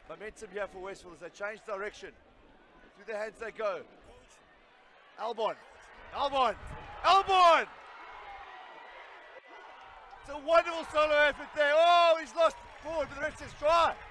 Momentum here for Westville as they change direction. Through their hands they go. Albon. Albon. Albon! It's a wonderful solo effort there. Oh, he's lost forward, but the rest is try.